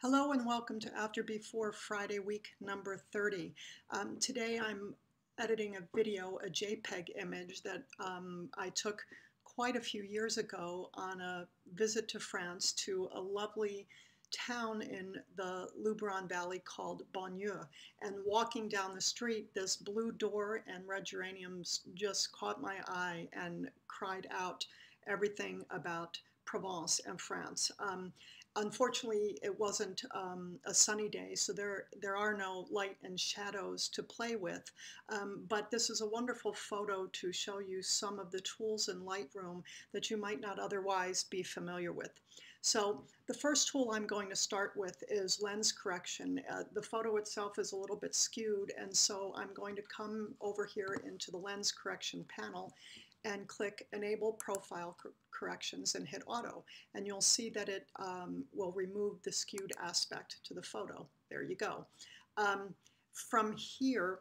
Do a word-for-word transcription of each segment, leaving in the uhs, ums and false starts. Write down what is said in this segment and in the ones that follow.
Hello and welcome to After Before Friday week number thirty. Um, today I'm editing a video, a JPEG image that um, I took quite a few years ago on a visit to France to a lovely town in the Luberon Valley called Bonnieux. And walking down the street, this blue door and red geraniums just caught my eye and cried out everything about Provence and France. Um, Unfortunately, it wasn't um, a sunny day, so there, there are no light and shadows to play with. Um, but this is a wonderful photo to show you some of the tools in Lightroom that you might not otherwise be familiar with. So the first tool I'm going to start with is lens correction. Uh, the photo itself is a little bit skewed, and so I'm going to come over here into the lens correction panel and click Enable Profile Cor Corrections and hit Auto. And you'll see that it um, will remove the skewed aspect to the photo. There you go. Um, from here,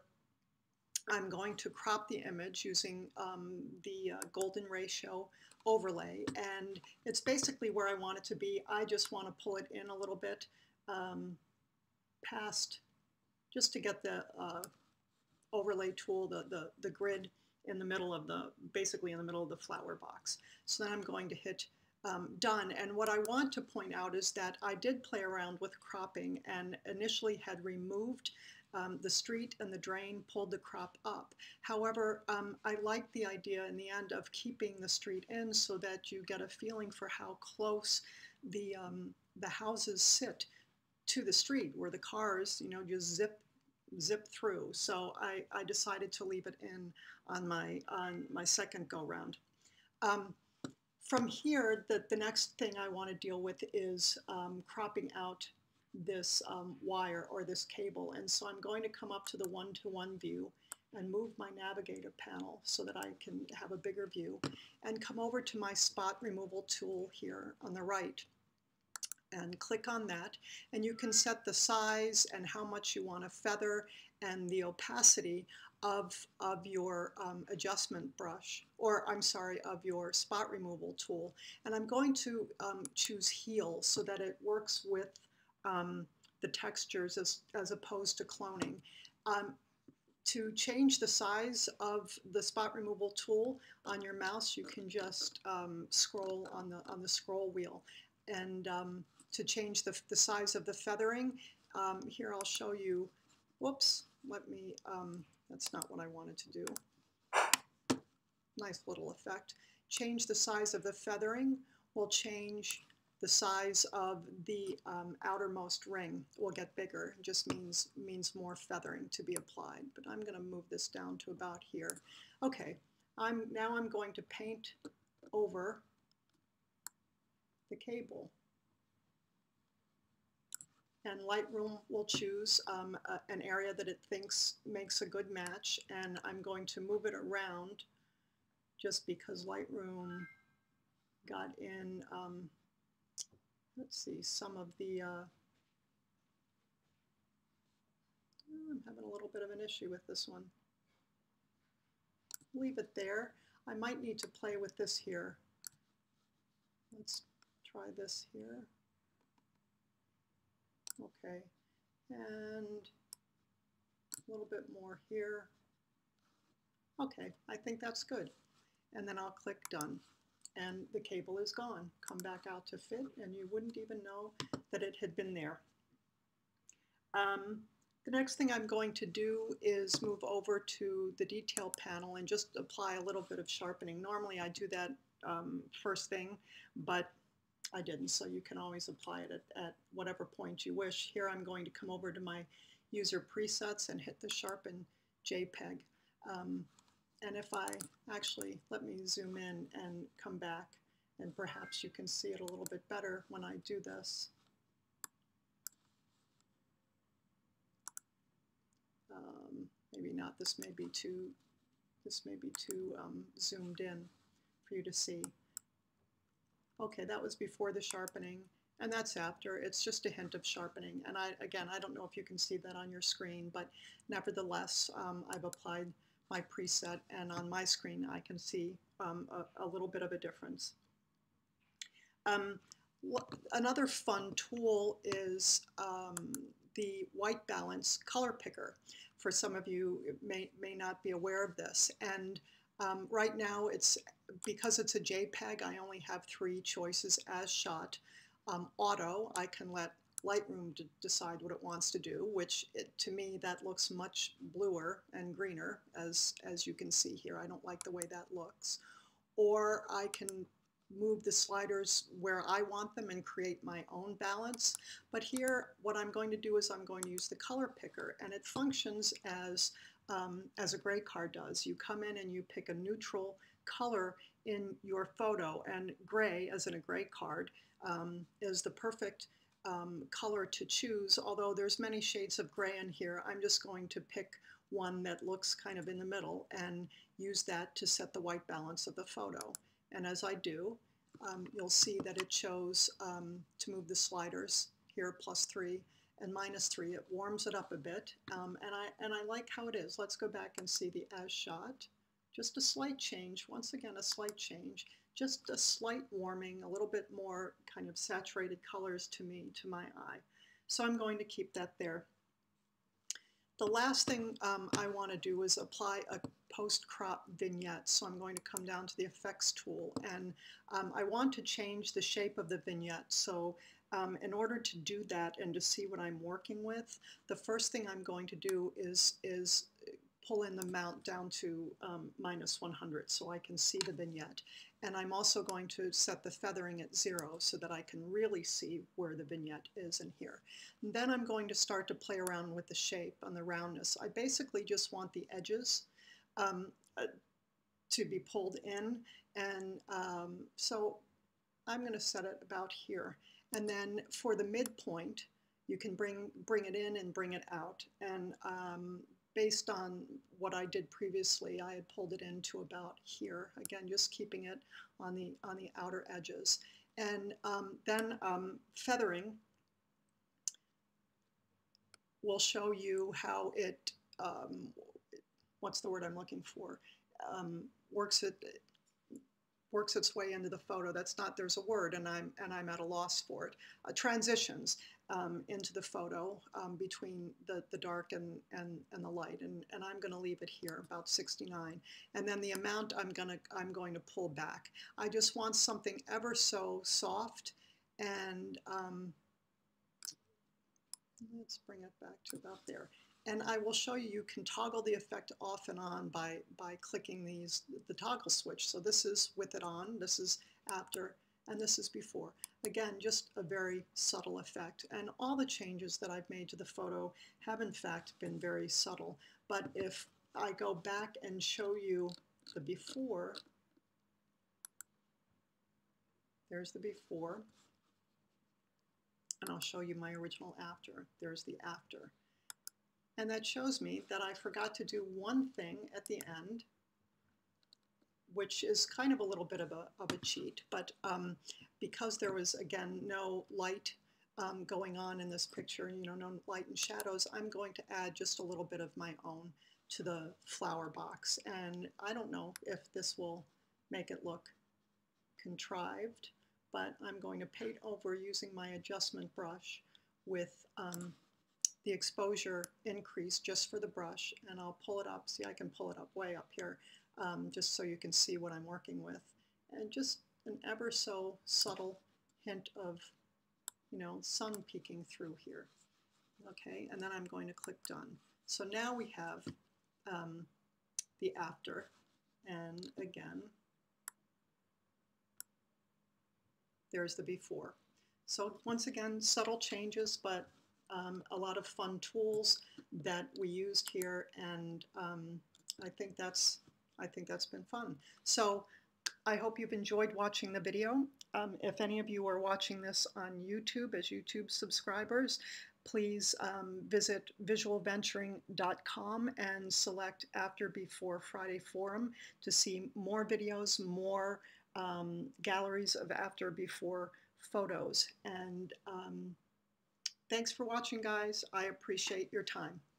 I'm going to crop the image using um, the uh, golden ratio overlay. And it's basically where I want it to be. I just want to pull it in a little bit um, past, just to get the uh, overlay tool, the, the, the grid in the middle of the, basically in the middle of the flower box. So then I'm going to hit um, done. And what I want to point out is that I did play around with cropping and initially had removed um, the street and the drain, pulled the crop up. However, um, I like the idea in the end of keeping the street in so that you get a feeling for how close the, um, the houses sit to the street, where the cars, you know, just zip zip through. So I, I decided to leave it in on my on my second go round. Um, from here, the, the next thing I want to deal with is um, cropping out this um, wire or this cable. And so I'm going to come up to the one-to-one view and move my navigator panel so that I can have a bigger view, and come over to my spot removal tool here on the right and click on that, and you can set the size and how much you want to feather and the opacity of, of your um, adjustment brush, or I'm sorry, of your spot removal tool. And I'm going to um, choose heal so that it works with um, the textures as, as opposed to cloning. Um, to change the size of the spot removal tool on your mouse, you can just um, scroll on the, on the scroll wheel. And um, to change the, the size of the feathering, um, here I'll show you, whoops, let me, um, that's not what I wanted to do. Nice little effect. Change the size of the feathering will change the size of the um, outermost ring. Will get bigger. It just means, means more feathering to be applied. But I'm going to move this down to about here. Okay, I'm, now I'm going to paint over the cable. And Lightroom will choose um, a, an area that it thinks makes a good match, and I'm going to move it around just because Lightroom got in, um, let's see, some of the, uh, I'm having a little bit of an issue with this one. Leave it there. I might need to play with this here. Let's try this here. Okay, and a little bit more here. Okay, I think that's good. And then I'll click done. And the cable is gone. Come back out to fit, and you wouldn't even know that it had been there. Um, the next thing I'm going to do is move over to the detail panel and just apply a little bit of sharpening. Normally I do that um, first thing, but I didn't, so you can always apply it at, at whatever point you wish. Here I'm going to come over to my user presets and hit the sharpen JPEG. Um, and if I actually, let me zoom in and come back, and perhaps you can see it a little bit better when I do this. Um, maybe not, this may be too, this may be too um, zoomed in for you to see. Okay, that was before the sharpening, and that's after. It's just a hint of sharpening. And I, again, I don't know if you can see that on your screen, but nevertheless, um, I've applied my preset, and on my screen I can see um, a, a little bit of a difference. Um, What, another fun tool is um, the white balance color picker. For some of you, it may, may not be aware of this. And um, right now, it's because it's a JPEG, I only have three choices as shot. Um, auto, I can let Lightroom decide what it wants to do, which it, to me, that looks much bluer and greener, as, as you can see here. I don't like the way that looks. Or I can move the sliders where I want them and create my own balance. But here, what I'm going to do is I'm going to use the color picker, and it functions as, um, as a gray card does. You come in and you pick a neutral color in your photo, and gray, as in a gray card, um, is the perfect um, color to choose, although there's many shades of gray in here. I'm just going to pick one that looks kind of in the middle and use that to set the white balance of the photo. And as I do, um, you'll see that it shows um, to move the sliders here, plus three and minus three. It warms it up a bit, um, and I and I like how it is. Let's go back and see the as shot. Just a slight change. Once again, a slight change. Just a slight warming, a little bit more kind of saturated colors to me, to my eye. So I'm going to keep that there. The last thing um, I want to do is apply a post-crop vignette. So I'm going to come down to the effects tool, and um, I want to change the shape of the vignette. So um, in order to do that and to see what I'm working with, the first thing I'm going to do is, is pull in the mount down to um, minus one hundred so I can see the vignette. And I'm also going to set the feathering at zero so that I can really see where the vignette is in here. And then I'm going to start to play around with the shape and the roundness. I basically just want the edges um, uh, to be pulled in, and um, so I'm going to set it about here. And then for the midpoint, you can bring, bring it in and bring it out. And um, based on what I did previously, I had pulled it into about here. Again, just keeping it on the, on the outer edges. And um, then um, feathering will show you how it, um, what's the word I'm looking for, um, works it, works its way into the photo. That's not, there's a word, and I'm, and I'm at a loss for it. Uh, transitions um, into the photo um, between the, the dark and, and, and the light. And, and I'm gonna leave it here, about sixty-nine. And then the amount I'm gonna, I'm going to pull back. I just want something ever so soft, and um, let's bring it back to about there. And I will show you, you can toggle the effect off and on by, by clicking these, the toggle switch. So this is with it on, this is after, and this is before. Again, just a very subtle effect. And all the changes that I've made to the photo have in fact been very subtle. But if I go back and show you the before, there's the before, and I'll show you my original after. There's the after. And that shows me that I forgot to do one thing at the end, which is kind of a little bit of a, of a cheat. But um, because there was, again, no light um, going on in this picture, you know, no light and shadows, I'm going to add just a little bit of my own to the flower box. And I don't know if this will make it look contrived, but I'm going to paint over using my adjustment brush with um, the exposure increase just for the brush, and I'll pull it up. See, I can pull it up way up here, um, just so you can see what I'm working with. And just an ever so subtle hint of, you know, sun peeking through here. Okay, and then I'm going to click done. So now we have um, the after, and again, there's the before. So once again, subtle changes, but Um, a lot of fun tools that we used here, and um, I think that's I think that's been fun. So I hope you've enjoyed watching the video. Um, if any of you are watching this on YouTube as YouTube subscribers, please um, visit visual venturing dot com and select After Before Friday Forum to see more videos, more um, galleries of after before photos. And um, thanks for watching, guys. I appreciate your time.